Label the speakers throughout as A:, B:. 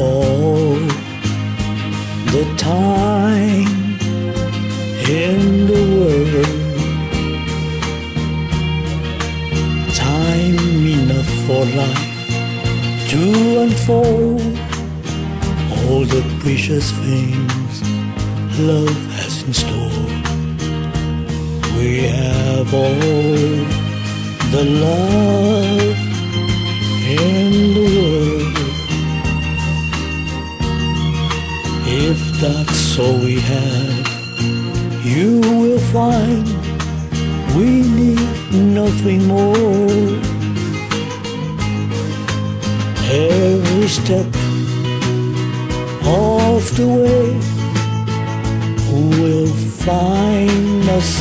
A: all the time in the world, time enough for life to unfold all the precious things love has in store. We have all the love in the world. If that's all we have, you will find we need nothing more. Every step of the way will find us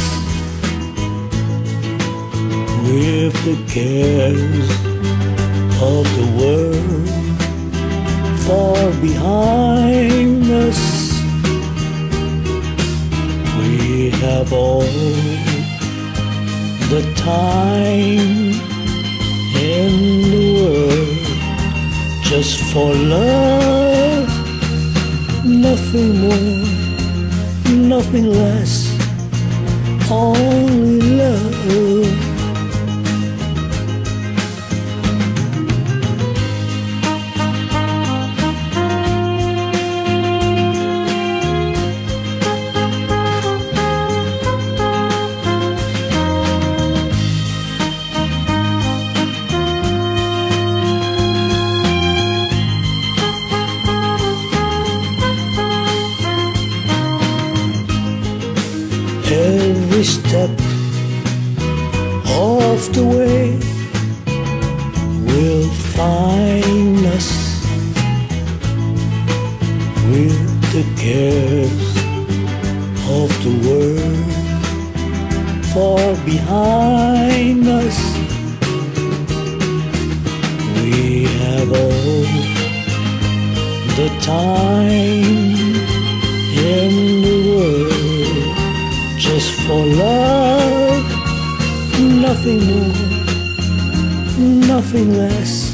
A: with the cares of the world far behind us. We have all the time in the world just for love, nothing more, nothing less, only love. Every step of the way will find us with the cares of the world far behind us. We have all the time in the world just for love, nothing more, nothing less.